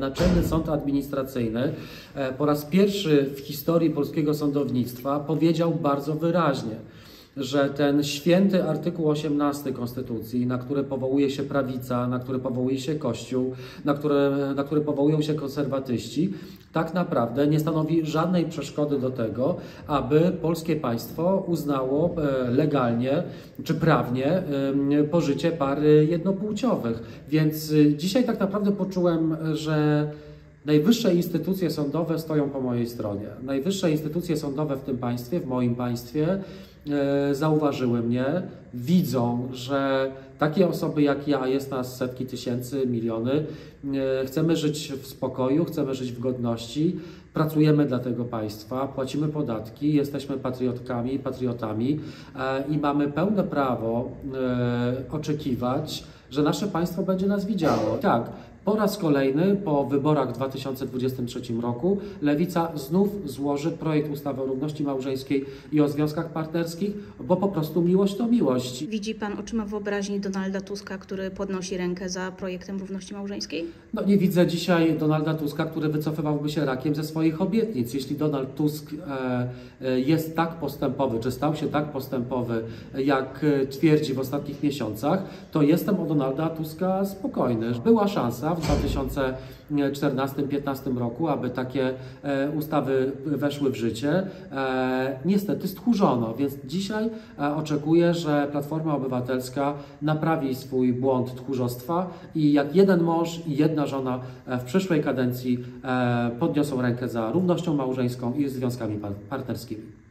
Naczelny Sąd Administracyjny po raz pierwszy w historii polskiego sądownictwa powiedział bardzo wyraźnie, że ten święty artykuł 18 Konstytucji, na który powołuje się prawica, na który powołuje się Kościół, na który powołują się konserwatyści, tak naprawdę nie stanowi żadnej przeszkody do tego, aby polskie państwo uznało legalnie czy prawnie pożycie par jednopłciowych. Więc dzisiaj tak naprawdę poczułem, że najwyższe instytucje sądowe stoją po mojej stronie. Najwyższe instytucje sądowe w tym państwie, w moim państwie, zauważyły mnie, widzą, że takie osoby jak ja, jest nas setki tysięcy, miliony, chcemy żyć w spokoju, chcemy żyć w godności, pracujemy dla tego państwa, płacimy podatki, jesteśmy patriotami i mamy pełne prawo oczekiwać, że nasze państwo będzie nas widziało. Tak, po raz kolejny po wyborach w 2023 roku Lewica znów złoży projekt ustawy o równości małżeńskiej i o związkach partnerskich, bo po prostu miłość to miłość. Widzi Pan oczyma wyobraźni Donalda Tuska, który podnosi rękę za projektem równości małżeńskiej? No nie widzę dzisiaj Donalda Tuska, który wycofywałby się rakiem ze swoich obietnic. Jeśli Donald Tusk jest tak postępowy, czy stał się tak postępowy, jak twierdzi w ostatnich miesiącach, to jestem o Donalda Tuska spokojny. Była szansa w 2014-2015 roku, aby takie ustawy weszły w życie. Niestety stchórzono, więc dzisiaj oczekuję, że Platforma Obywatelska naprawi swój błąd tchórzostwa i jak jeden mąż i jedna żona w przyszłej kadencji podniosą rękę za równością małżeńską i związkami partnerskimi.